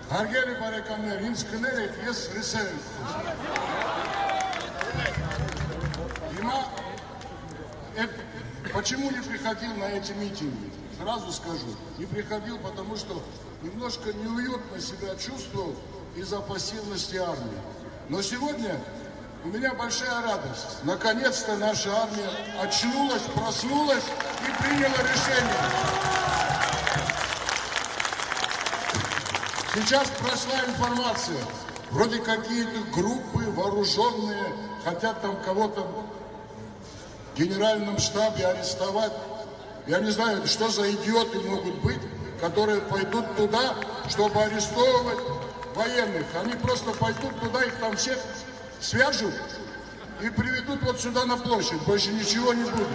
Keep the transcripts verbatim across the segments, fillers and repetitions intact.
Հարգելի բարեկամներ, ինձ կներ եք, ես ռիսեր եմ Հիմա, почему не приходил на эти митинги? Сразу скажу, не приходил, потому что немножко неуютно себя чувствовал из-за пассивности армии. Но сегодня у меня большая радость. Наконец-то наша армия очнулась, проснулась и приняла решение. Сейчас прошла информация, вроде какие-то группы вооруженные хотят там кого-то в генеральном штабе арестовать. Я не знаю, что за идиоты могут быть, которые пойдут туда, чтобы арестовывать военных. Они просто пойдут туда, их там всех свяжут и приведут вот сюда на площадь. Больше ничего не будет.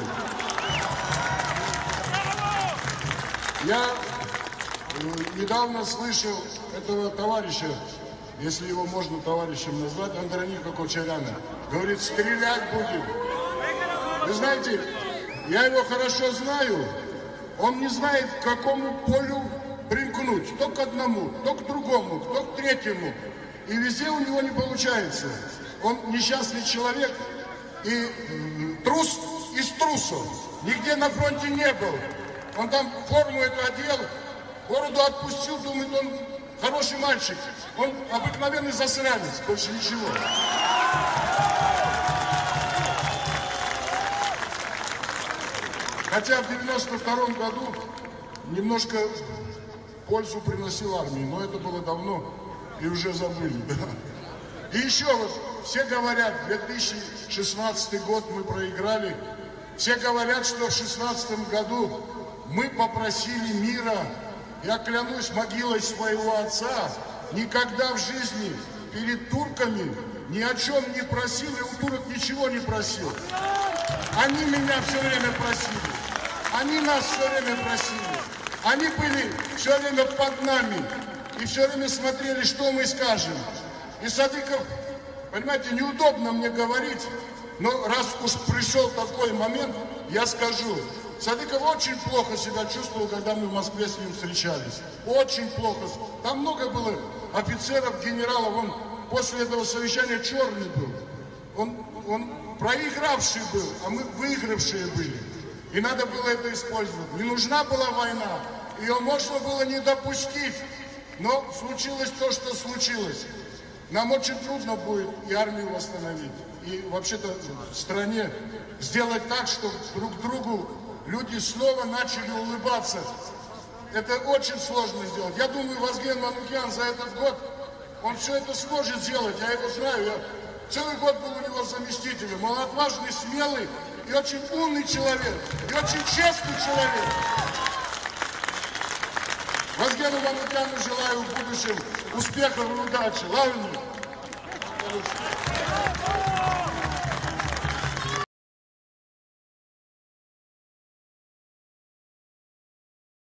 Я недавно слышал этого товарища, если его можно товарищем назвать, Андроника Кочаряна. Говорит, стрелять будем. Вы знаете, я его хорошо знаю. Он не знает, к какому полю примкнуть. То к одному, то к другому, то к третьему. И везде у него не получается. Он несчастный человек и трус из трусов. Нигде на фронте не был. Он там форму эту одел, бороду отпустил, думает, он хороший мальчик. Он обыкновенный засранец, больше ничего. Хотя в девяносто втором году немножко пользу приносил армии, но это было давно и уже забыли. И еще вот, все говорят, две тысячи шестнадцатый год мы проиграли. Все говорят, что в шестнадцатом году мы попросили мира. Я клянусь могилой своего отца, никогда в жизни перед турками ни о чем не просил, и у турок ничего не просил. Они меня все время просили, они нас все время просили. Они были все время под нами и все время смотрели, что мы скажем. И Садыков, понимаете, неудобно мне говорить, но раз уж пришел такой момент, я скажу. Садыков очень плохо себя чувствовал, когда мы в Москве с ним встречались. Очень плохо. Там много было офицеров, генералов. Он после этого совещания черный был. Он, он проигравший был, а мы выигравшие были. И надо было это использовать. Не нужна была война. Ее можно было не допустить. Но случилось то, что случилось. Нам очень трудно будет и армию восстановить. И вообще-то в стране сделать так, чтобы друг другу люди снова начали улыбаться. Это очень сложно сделать. Я думаю, Вазген Манукян за этот год, он все это сможет сделать. Я его знаю. Я целый год был у него заместителем. Он отважный, смелый и очень умный человек. И очень честный человек. Вазгену Манукяну желаю в будущем успехов и удачи. Лавни!